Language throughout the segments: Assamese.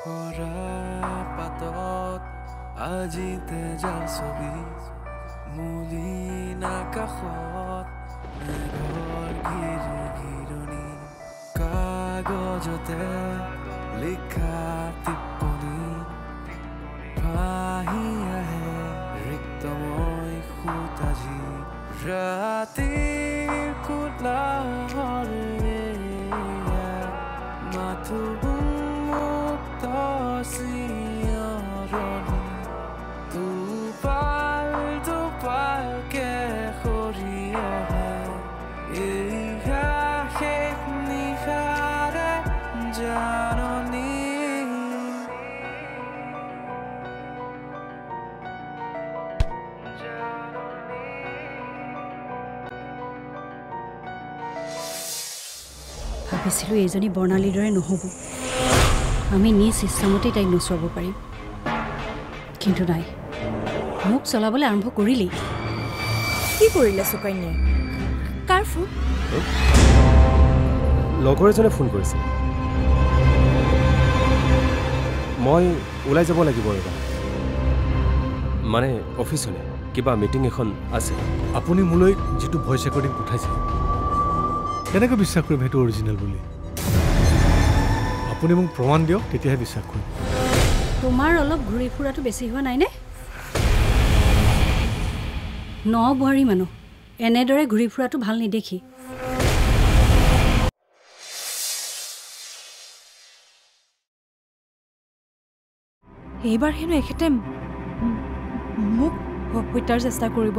খৰা পাতত আজিতে যাৰ ছবি মলিন আকাশত মেঘৰ ঘিৰণি কাগজতে লিখা টিপ্পনী ভাহি আহে ৰিক্তময় সুত আজি ৰাতিৰ কোলাহৰে মাথো মুক্ত চিঞৰণি দুপালকে সৰি আহে এই শেষ নিশাৰে জাননী ভাবিছিলোঁ এইজনী বৰ্ণালীৰ দৰে নহ'ব আমি নিজ ইচ্ছামতেই তাইক নচুৱাব পাৰিম কিন্তু নাই মোক চলাবলৈ আৰম্ভ কৰিলেই কি কৰিলে সুকন্যাই কাৰ ফোন লগৰ এজনে ফোন কৰিছিল মই ওলাই যাব লাগিব ৰ'বা মানে অফিচলৈ কিবা মিটিং এখন আছে আপুনি মোলৈ যিটো ভইচ ৰেকৰ্ডিং পঠাইছে কেনেকৈ বিশ্বাস কৰিম সেইটো অৰিজিনেল বুলি আপুনি মোক প্ৰমাণ দিয়ক তেতিয়াহে বিশ্বাস কৰিম তোমাৰ অলপ ঘূৰি ফুৰাটো বেছি হোৱা নাইনে ন বোৱাৰী মানুহ এনেদৰে ঘূৰি ফুৰাটো ভাল নেদেখি এইবাৰ হেনো এখেতে মোক হত্যাৰ চেষ্টা কৰিব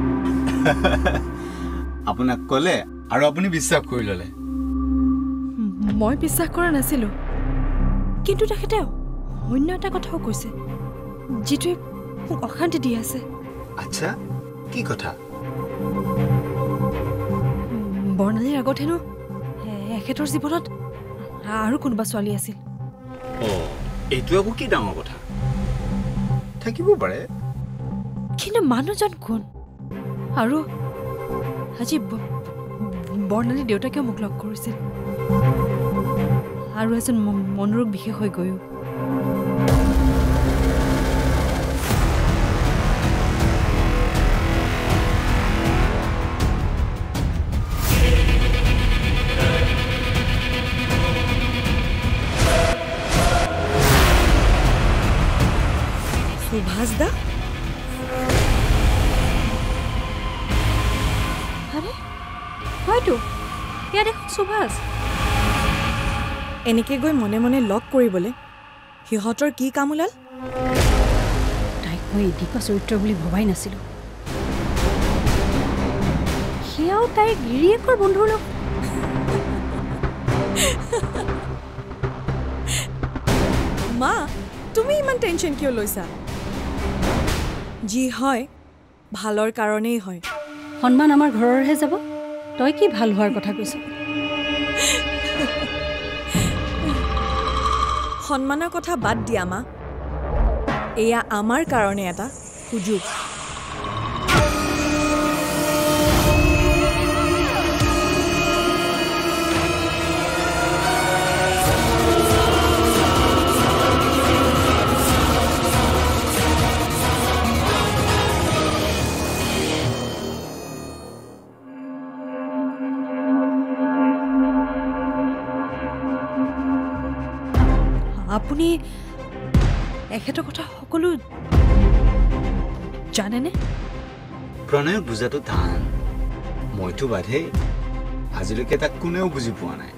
আপোনাক ক'লে আৰু আপুনি বিশ্বাস কৰি ল'লে মই বিশ্বাস কৰা নাছিলোঁ কিন্তু তেখেতে অন্য এটা কথাও কৈছে যিটোৱে মোক অশান্তি দি আছে আচ্ছা কি কথা বৰ্ণালীৰ আগত হেনো এখেতৰ জীৱনত আৰু কোনোবা ছোৱালী আছিল এইটো আকৌ কি ডাঙৰ কথা থাকিব পাৰে কিন্তু মানুহজন কোন আৰু আজি বৰ্ণালীৰ দেউতাকেও মোক লগ কৰিছিল আৰু এজন মনোৰোগ বিশেষ হৈ গৈও সুভাষ দা আৰে হয়তো ইয়াত দেখোন সুভাষ এনেকৈ গৈ মনে মনে লগ কৰিবলৈ সিহঁতৰ কি কাম ওলাল তাইক মই দীপা চৰিত্ৰ বুলি ভবাই নাছিলোঁ সেয়াও তাইৰ গিৰিয়েকৰ বন্ধুৰ লগ মা তুমি ইমান টেনশ্যন কিয় লৈছা যি হয় ভালৰ কাৰণেই হয় সন্মান আমাৰ ঘৰৰহে যাব তই কি ভাল হোৱাৰ কথা কৈছ সন্মানৰ কথা বাদ দিয়া মা এয়া আমাৰ কাৰণে এটা সুযোগ আপুনি এখেতৰ কথা সকলো জানেনে প্ৰণয়ক বুজাটো টান মইতো বাধেই আজিলৈকে তাক কোনেও বুজি পোৱা নাই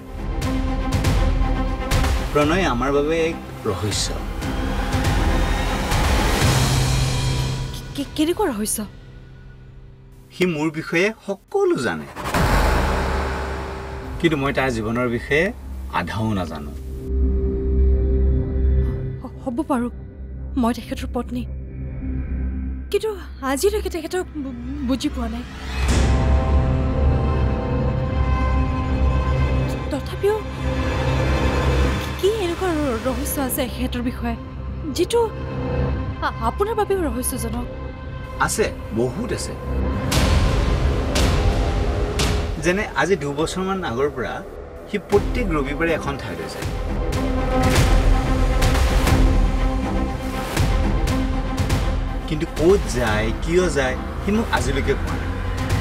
প্ৰণয় আমাৰ বাবে এক ৰহস্য কেনেকুৱা ৰহস্য সি মোৰ বিষয়ে সকলো জানে কিন্তু মই তাৰ জীৱনৰ বিষয়ে আধাও নাজানো হ'ব পাৰোঁ মই তেখেতৰ পত্নী কিন্তু আজিলৈকে তেখেতক বুজি পোৱা নাই তথাপিও কি এনেকুৱা ৰহস্য আছে এখেতৰ বিষয়ে যিটো আপোনাৰ বাবেও ৰহস্যজনক আছে বহুত আছে যেনে আজি 2 বছৰমান আগৰ পৰা সি প্ৰত্যেক ৰবিবাৰে এখন ঠাইলৈ যায় ক'ত যায় কিয় যায় সি মোক আজিলৈকে কোৱা নাই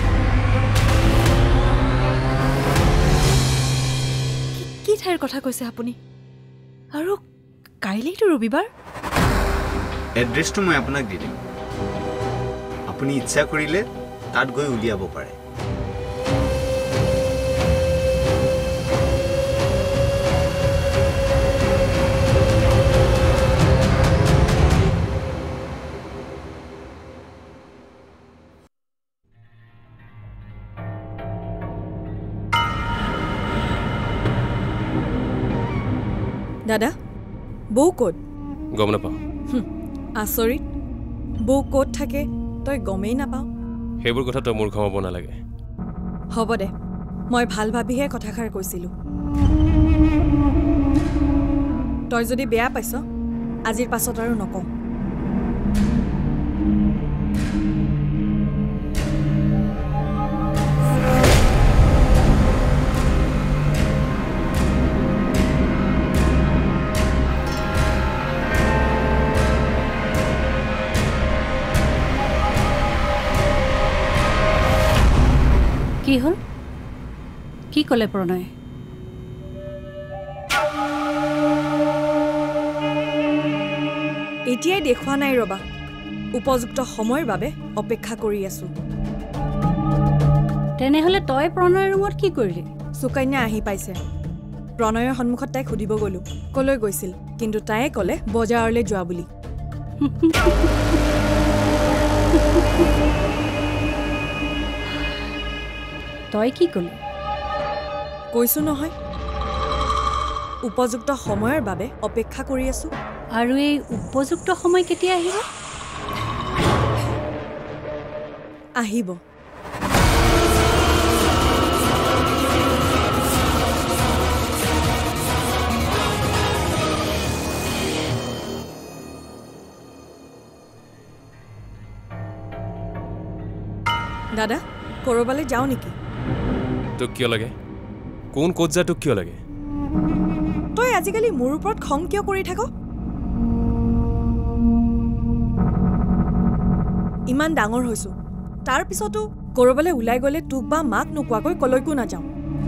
কি ঠাইৰ কথা কৈছে আপুনি আৰু কাইলৈতো ৰবিবাৰ এড্ৰেছটো মই আপোনাক দি দিম আপুনি ইচ্ছা কৰিলে তাত গৈ উলিয়াব পাৰে দাদা বৌ ক'ত গম নাপাওঁ আচৰিত বৌ ক'ত থাকে তই গমেই নাপাওঁ সেইবোৰ কথা তই মোৰ ক্ষমাব নালাগে হ'ব দে মই ভাল ভাবিহে কথাষাৰ কৈছিলোঁ তই যদি বেয়া পাইছ আজিৰ পাছত আৰু নকওঁ কি হ'ল কি ক'লে প্ৰণয় এতিয়াই দেখুৱা নাই ৰবা উপযুক্ত সময়ৰ বাবে অপেক্ষা কৰি আছো তেনেহ'লে তই প্ৰণয়ৰ ৰুমত কি কৰিলি সুকন্যা আহি পাইছে প্ৰণয়ৰ সন্মুখত তাইক সুধিব গ'লো কলৈ গৈছিল কিন্তু তাইয়ে ক'লে বজাৰলৈ যোৱা বুলি তই কি ক'লি কৈছো নহয় উপযুক্ত সময়ৰ বাবে অপেক্ষা কৰি আছো আৰু এই উপযুক্ত সময় কেতিয়া আহিব আহিব দাদা কৰবালৈ যাওঁ নেকি তোক কিয় লাগে কোন ক'ত যায় তোক কিয় লাগে তই আজিকালি মোৰ ওপৰত খং কিয় কৰি থাক ইমান ডাঙৰ হৈছো তাৰ পিছতো কৰবালৈ ওলাই গ'লে তোক বা মাক নোকোৱাকৈ কলৈকো নাযাওঁ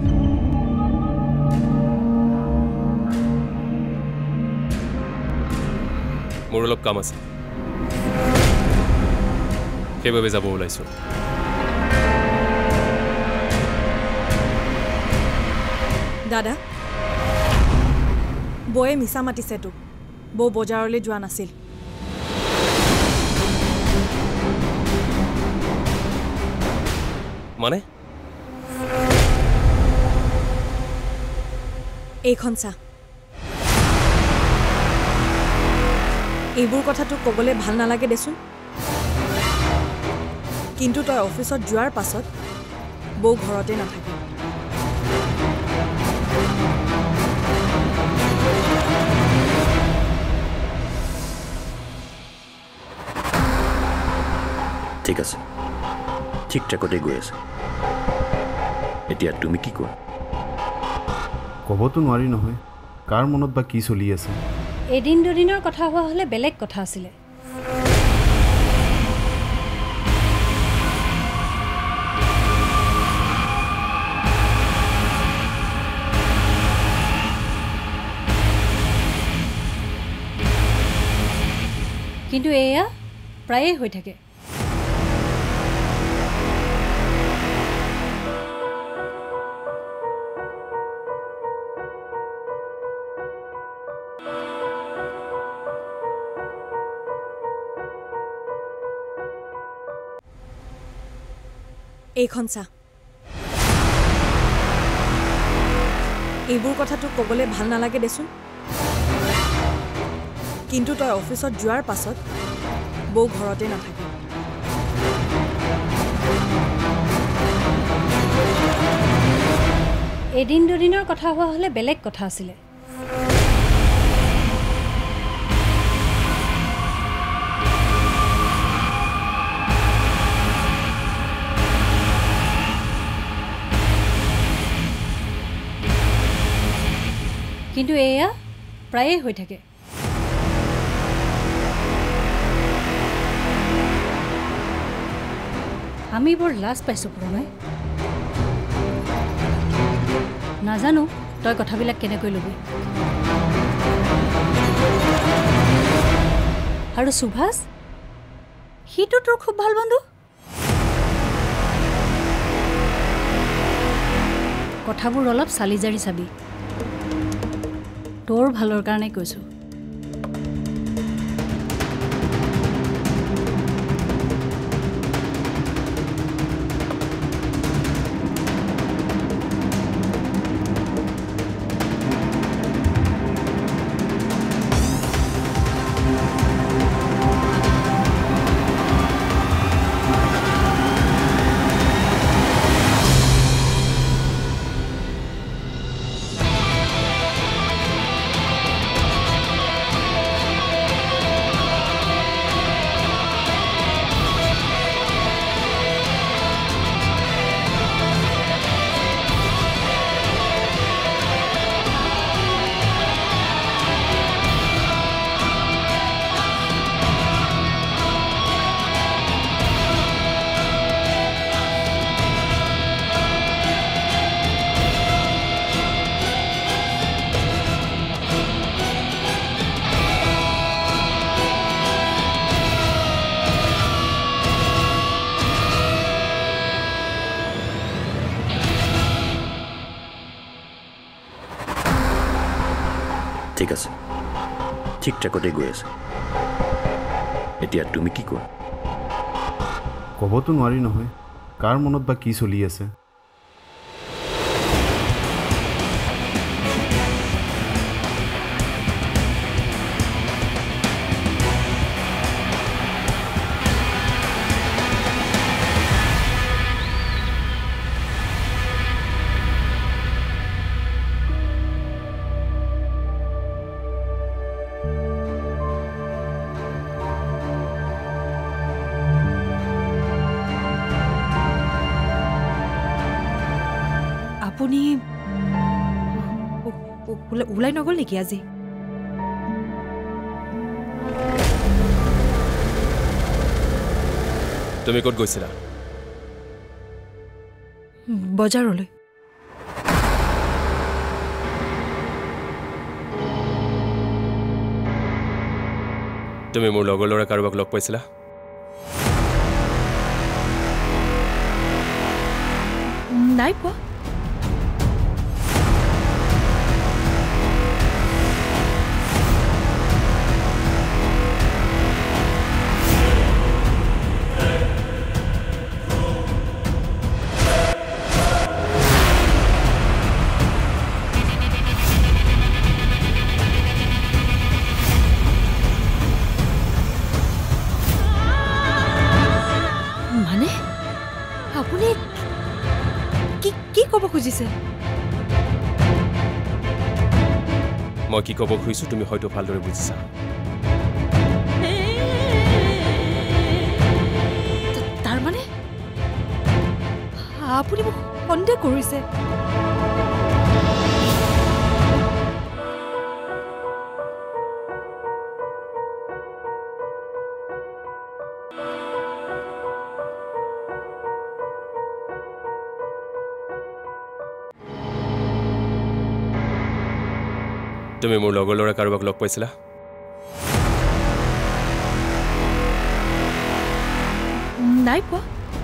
মোৰ অলপ কাম আছে সেইবাবে যাব ওলাইছো দাদা বৌয়ে মিছা মাতিছে তোক বৌ বজাৰলৈ যোৱা নাছিল মানে এইখন চা এইবোৰ কথা তোক ক'বলৈ ভাল নালাগে দেচোন কিন্তু তই অফিচত যোৱাৰ পাছত বৌ ঘৰতে নাথাকে ঠিক আছে ঠিক ট্ৰেকতে গৈ আছে এতিয়া তুমি কি কোৱা ক'বতো নোৱাৰি নহয় কাৰ মনত বা কি চলি আছে এদিন দুদিনৰ কথা হোৱা হ'লে বেলেগ কথা আছিলে কিন্তু এয়া প্ৰায়ে হৈ থাকে এইখন চা এইবোৰ কথা তোক ক'বলৈ ভাল নালাগে দেচোন কিন্তু তই অফিচত যোৱাৰ পাছত বৌ ঘৰতে নাথাকে এদিন দুদিনৰ কথা হোৱা হ'লে বেলেগ কথা আছিলে কিন্তু এয়া প্ৰায়ে হৈ থাকে আমি বৰ লাজ পাইছোঁ প্ৰণয় নাজানো তই কথাবিলাক কেনেকৈ ল'বি আৰু সুভাষ সিটো তোৰ খুব ভাল বন্ধু কথাবোৰ অলপ চালি জাৰি চাবি তোৰ ভালৰ কাৰণে কৈছোঁ ঠিক আছে ঠিক ট্ৰেকতে গৈ আছে এতিয়া তুমি কি কোৱা ক'বতো নোৱাৰি নহয় কাৰ মনত বা কি চলি আছে আপুনি ওলাই নগ'ল নেকি আজি তুমি ক'ত গৈছিলা বজাৰলৈ তুমি মোৰ লগৰ ল'ৰা কাৰোবাক লগ পাইছিলা নাই পোৱা মানে আপুনি কি ক'ব খুজিছে মই কি ক'ব খুজিছোঁ তুমি হয়তো ভালদৰে বুজিছা তাৰ মানে আপুনি মোক সন্দেহ কৰিছে তুমি মোৰ লগৰ ল'ৰা কাৰোবাক লগ পাইছিলা নাই পোৱা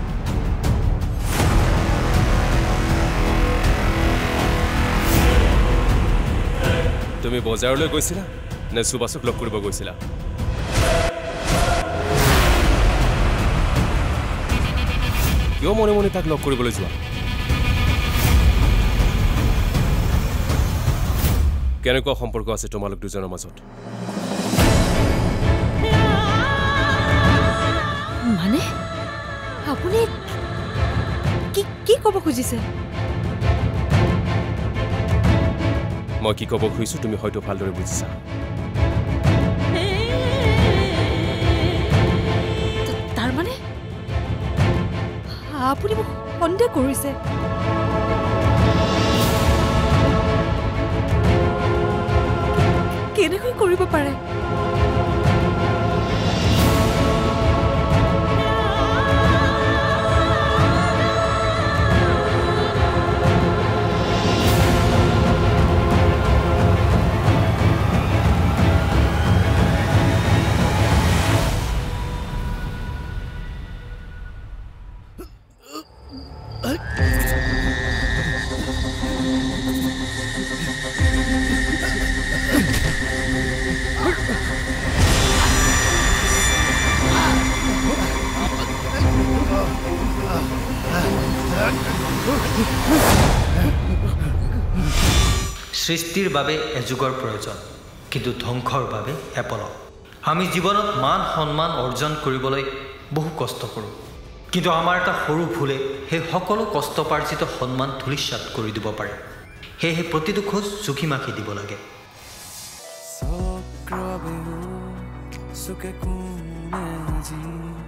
তুমি বজাৰলৈ গৈছিলা নে সুভাষক লগ কৰিব গৈছিলা কিয় মনে মনে তাক লগ কৰিবলৈ যোৱা কেনেকুৱা সম্পৰ্ক আছে তোমালোক দুজনৰ মাজত মানে আপুনি কি ক'ব খুজিছে মই কি ক'ব খুজিছোঁ তুমি হয়তো ভালদৰে বুজিছা তাৰ মানে আপুনি মোক সন্দেহ কৰিছে কেনেকৈ কৰিব পাৰে সৃষ্টিৰ বাবে এযুগৰ প্ৰয়োজন কিন্তু ধ্বংসৰ বাবে এপলক আমি জীৱনত মান সন্মান অৰ্জন কৰিবলৈ বহু কষ্ট কৰোঁ কিন্তু আমাৰ এটা সৰু ভুলে সেই সকলো কষ্টপাৰ্জিত সন্মান ধূলিসাৎ কৰি দিব পাৰে সেয়েহে প্ৰতিটো খোজ চুকি মাখি দিব লাগে সুকে কোনে আজি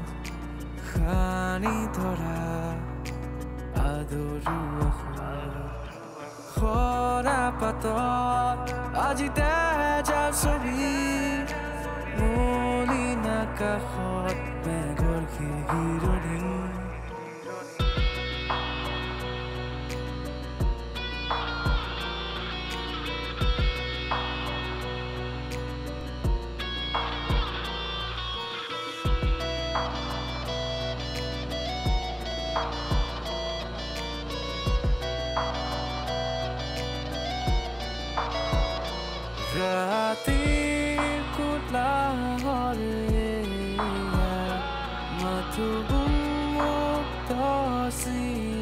খানি ধৰা আদৰু খৰা পাতত আজি তেজাৰ ছবি মলিনা কাষত মেঘৰ শিৰণি Ratir kutlahoreya matubung muktasi